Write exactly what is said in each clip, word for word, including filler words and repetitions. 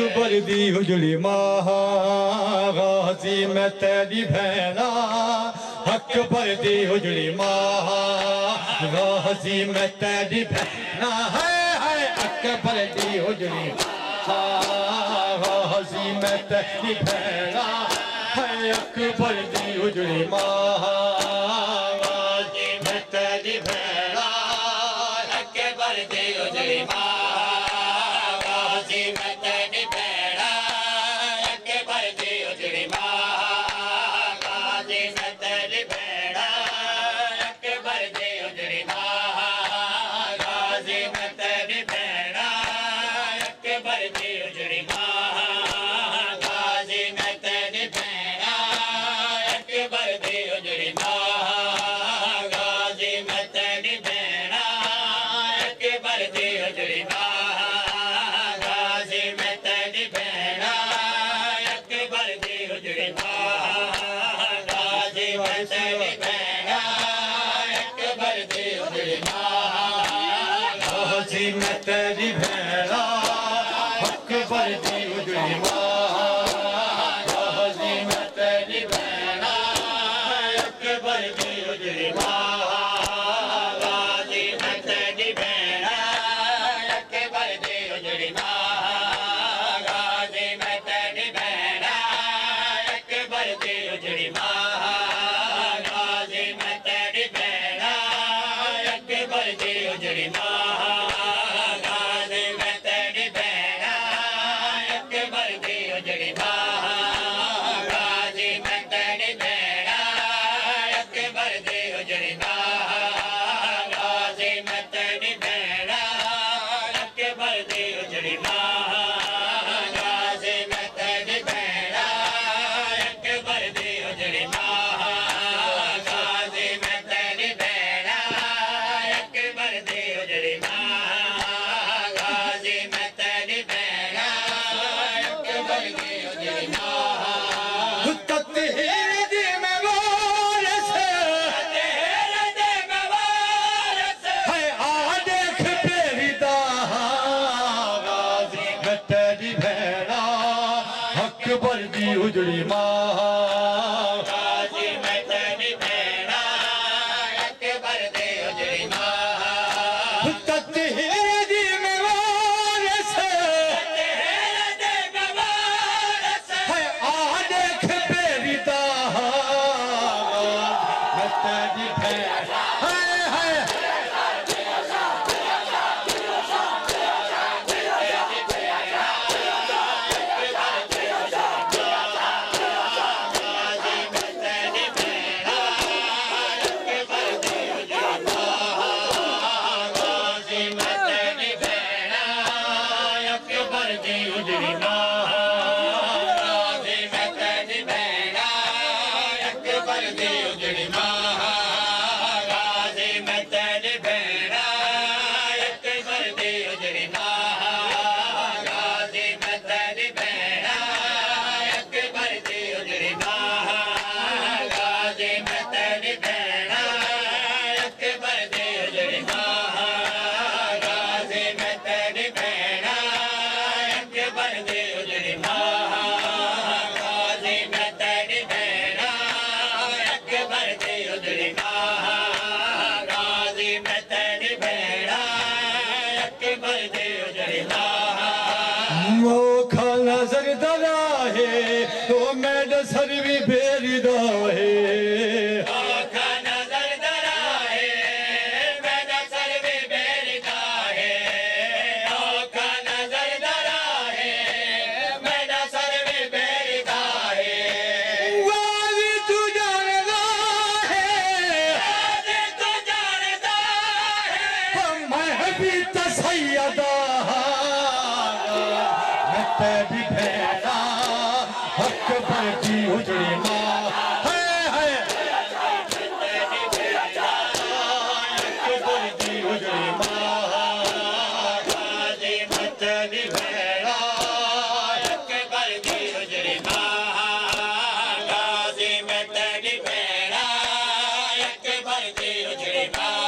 अकबर दी उजड़ी मां गाजी मैं तेरी भैना अकबर दी उजड़ी मां गाजी मैं तेरी भैना है है अकबर दी उजड़ी गाजी मैं तेरी भैना है अकबर दी उजड़ी मां गाजी मैं तेरी भैना अकबर दी उजड़ी मां मैं तेरी भैना अकबर दी उजड़ी मां गाजी मैं तेरी भैना अकबर दी उजड़ी मां गाजी मैं तेरी भैना अकबर दी उजड़ी मां गाजी मैं तेरी भैना अकबर दी उजड़ी मां गाजी मैं तेरी भैना अकबर दी उजड़ी मां उजड़ी मां गाजी मैं तेरी भैना अकबर दी उजड़ी मां तत्हीर दी में वारस तत्हीर दी में वारस है आ देख बेरी दा मैं तेरी भैना सर्वी बेरी दो है आखा नजर दरा है मेरा सर्वी बेरी दा है आखा नजर दरा है मेरा सर्वी बेरी दा है वाली तू जानदा है वाली तू जानदा है मैं भी तो सैयदा मैं तेरी भैना अकबर दी उजड़ी मां है है अकबर दी उजड़ी मां गाजी मैं तेरी भैना अकबर दी उजड़ी मां गाजी मैं तेरी भैना अकबर दी उजड़ी मां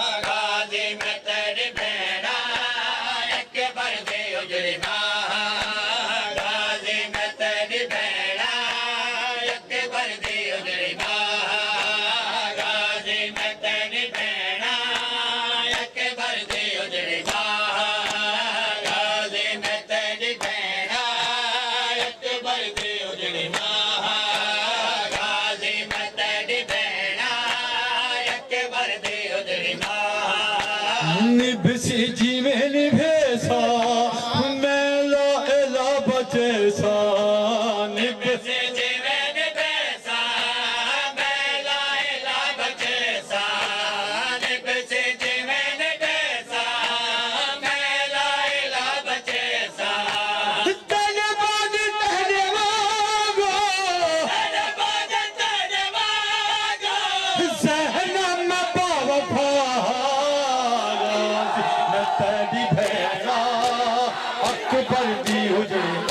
गाजी मैं तेरी भैना अकबर दी उजड़ी मां दी उजड़ी